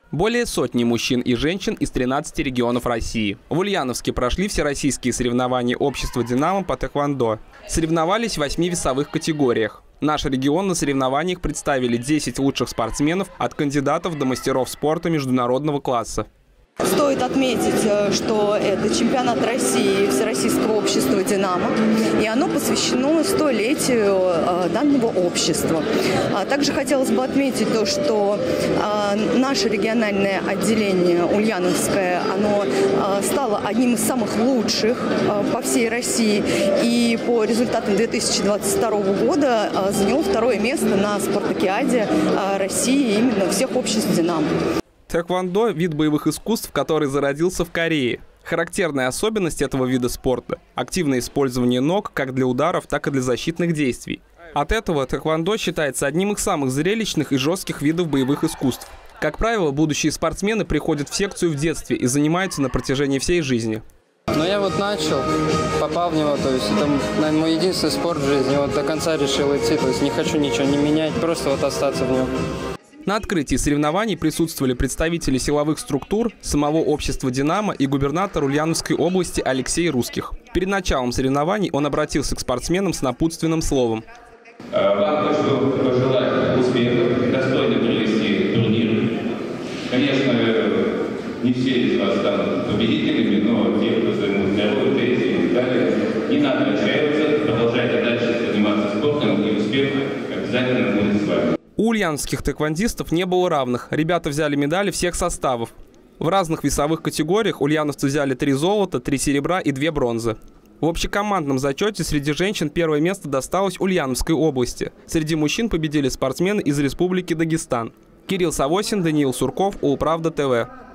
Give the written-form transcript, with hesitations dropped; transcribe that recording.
Более сотни мужчин и женщин из 13 регионов России. В Ульяновске прошли всероссийские соревнования общества «Динамо» по тэквондо. Соревновались в 8 весовых категориях. Наш регион на соревнованиях представили 10 лучших спортсменов от кандидатов до мастеров спорта международного класса. Стоит отметить, что это чемпионат России Всероссийского общества «Динамо», и оно посвящено 100-летию данного общества. Также хотелось бы отметить то, что наше региональное отделение Ульяновское, оно стало одним из самых лучших по всей России, и по результатам 2022 года заняло 2-е место на спартакиаде России именно всех обществ «Динамо». Тэквондо – вид боевых искусств, который зародился в Корее. Характерная особенность этого вида спорта – активное использование ног как для ударов, так и для защитных действий. От этого тэквондо считается одним из самых зрелищных и жестких видов боевых искусств. Как правило, будущие спортсмены приходят в секцию в детстве и занимаются на протяжении всей жизни. Но я вот начал, попал в него, то есть это, наверное, мой единственный спорт в жизни. Вот до конца решил идти, то есть не хочу ничего не менять, просто вот остаться в нем. На открытии соревнований присутствовали представители силовых структур, самого общества «Динамо» и губернатор Ульяновской области Алексей Русских. Перед началом соревнований он обратился к спортсменам с напутственным словом. Вам хочу пожелать успехов, достойно провести турнир. Конечно, не все из вас станут победителями, но те, кто займут вторую, третью и далее, не надо отчаиваться, продолжайте дальше заниматься спортом, и успех обязательно будет с вами. У ульяновских тэквондистов не было равных. Ребята взяли медали всех составов. В разных весовых категориях ульяновцы взяли 3 золота, 3 серебра и 2 бронзы. В общекомандном зачете среди женщин 1-е место досталось Ульяновской области. Среди мужчин победили спортсмены из Республики Дагестан. Кирилл Савосин, Даниил Сурков, Улправда ТВ.